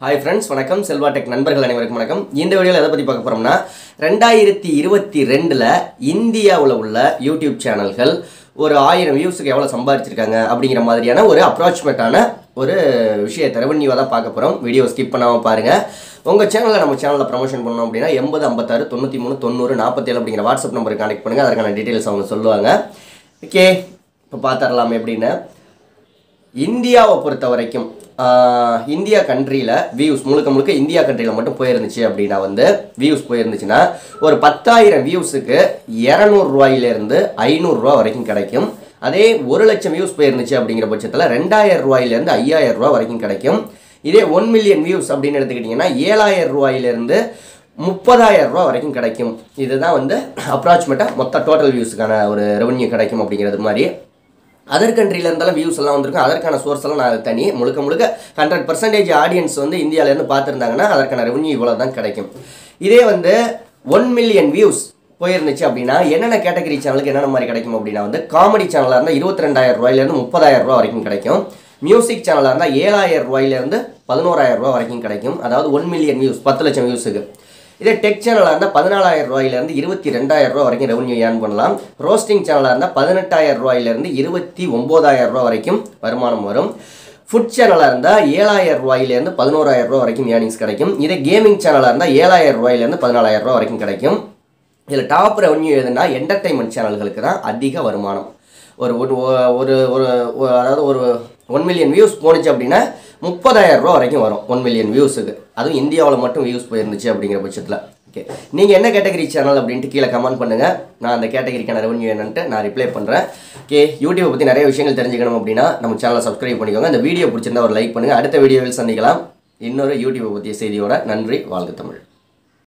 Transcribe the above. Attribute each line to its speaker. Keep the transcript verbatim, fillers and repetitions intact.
Speaker 1: Hi friends, வணக்கம் Selva tech நண்பர்கள் அனைவருக்கும் வணக்கம். இந்த வீடியோல எதை பத்தி பார்க்க போறோம்னா இரண்டாயிரத்து இருபத்தி இரண்டு ல இந்தியாவுல உள்ள YouTube சேனல்கள் ஒரு ஆயிரம் வியூஸ்க்கு எவ்வளவு சம்பாதிச்சிருக்காங்க அப்படிங்கிற மாதிரியான ஒரு அப்ராக்ஸிமேட்டான ஒரு விஷயத்தை ரெவென்யூவா தான் பார்க்க போறோம். வீடியோ ஸ்கிப் பண்ணாம பாருங்க. உங்க சேனல்ல நம்ம சேனல்ல ப்ரமோஷன் பண்ணனும் அப்படினா எண்பது ஐம்பத்தாறு தொண்ணூற்று மூன்று தொண்ணூறு நாற்பத்தி ஏழு அப்படிங்கிற வாட்ஸ்அப் நம்பருக்கு கான்டாக்ட் பண்ணுங்க. அதற்கான டீடைல்ஸ் அவங்க சொல்லுவாங்க. ஓகே, இப்போ பார்த்தறலாம் எப்படின்னு. இந்தியாவை பொறுத்த வரைக்கும் இந்தியா கண்ட்ரியில் வியூஸ் முழுக்க முழுக்க இந்தியா கண்ட்ரியில் மட்டும் போயிருந்துச்சு அப்படின்னா வந்து வியூஸ் போயிருந்துச்சுன்னா ஒரு பத்தாயிரம் வியூஸுக்கு இரநூறுவாயிலேருந்து ஐநூறுரூவா வரைக்கும் கிடைக்கும். அதே ஒரு லட்சம் வியூஸ் போயிருந்துச்சு அப்படிங்கிற பட்சத்தில் ரெண்டாயிரம் ரூபாயிலேருந்து ஐயாயிரம் ரூபா வரைக்கும் கிடைக்கும். இதே ஒன் மில்லியன் வியூஸ் அப்படின்னு எடுத்துக்கிட்டிங்கன்னா ஏழாயிரம் ரூபாயிலேருந்து முப்பதாயிரம் ரூபா வரைக்கும் கிடைக்கும். இதுதான் வந்து அப்ராக்சிமேட்டாக மொத்த டோட்டல் வியூஸுக்கான ஒரு ரெவன்யூ கிடைக்கும் அப்படிங்கிறது மாதிரி. அதர் கண்ட்ரியில் இருந்தாலும் வியூஸ் எல்லாம் வந்திருக்கும். அதற்கான சோர்ஸ் எல்லாம் நான் தனி முழுக்க முழுக்க ஹண்ட்ரட் பர்சன்டேஜ் ஆடியன்ஸ் வந்து இந்தியாவிலேருந்து பார்த்துருந்தாங்கன்னா அதற்கான ரெவன்யூ இவ்வளோ தான் கிடைக்கும். இதே வந்து ஒன் மில்லியன் வியூஸ் போயிருந்துச்சு அப்படின்னா என்னென்ன கேட்டகரி சேனலுக்கு என்னென்ன மாதிரி கிடைக்கும் அப்படின்னா வந்து காமெடி சேனலாக இருந்தால் இருபத்தி ரெண்டாயிரம் ரூபாயிலேருந்து முப்பதாயிரம் ரூபா வரைக்கும் கிடைக்கும். மியூசிக் சேனலாக இருந்தால் ஏழாயிரம் ரூபாயிலேருந்து பதினோராயிரம் ரூபா வரைக்கும் கிடைக்கும். அதாவது ஒன் மில்லியன் வியூஸ் பத்து லட்சம் வியூஸுக்கு. இதே டெக் சேனலாக இருந்தால் பதினாலாயிரம் ரூபாயிலேருந்து இருபத்தி ரெண்டாயிரம் ரூபா வரைக்கும் ரெவன்யூ ஏர்ன் பண்ணலாம். ரோஸ்டிங் சேனலாக இருந்தால் பதினெட்டாயிரம் ரூபாயிலேருந்து இருபத்தி ஒம்போதாயிரம் ரூபா வரைக்கும் வருமானம் வரும். ஃபுட் சேனலாக இருந்தால் ஏழாயிரம் ரூபாயிலேருந்து பதினோராயிரம் ரூபா வரைக்கும் ஏர்னிங்ஸ் கிடைக்கும். இதே கேமிங் சேனலாக இருந்தால் ஏழாயிரம் ரூபாயிலேருந்து பதினாலாயிரம் ரூபா வரைக்கும் கிடைக்கும். இதில் டாப் ரெவன்யூ எதுனா என்டர்டைன்மெண்ட் சேனல்களுக்கு தான் அதிக வருமானம். ஒரு ஒரு ஒரு அதாவது ஒரு ஒன் மில்லியன் வியூஸ் போணுச்சு அப்படின்னா முப்பதாயிரம் ரூபா வரைக்கும் வரும் ஒன் மில்லியன் வியூஸுக்கு. அதுவும் இந்தியாவில் மட்டும் வியூஸ் போயிருந்துச்சு அப்படிங்கிற பட்சத்தில். ஓகே, நீங்கள் என்ன கேட்டகரி சேனல் அப்படின்ட்டு கீழே கமெண்ட் பண்ணுங்கள். நான் அந்த கேட்டகரிக்கான ரெவன்யூ என்னன்ட்டு நான் ரிப்ளை பண்ணுறேன். ஓகே, யூடியூப் பற்றி நிறைய விஷயங்கள் தெரிஞ்சுக்கணும் அப்படின்னா நம்ம சேனலை சப்ஸ்கிரைப் பண்ணிக்கோங்க. இந்த வீடியோ பிடிச்சிருந்தா ஒரு லைக் பண்ணுங்கள். அடுத்த வீடியோவில் சந்திக்கலாம் இன்னொரு யூடியூப் பற்றிய செய்தியோட. நன்றி, வாழ்க தமிழ்.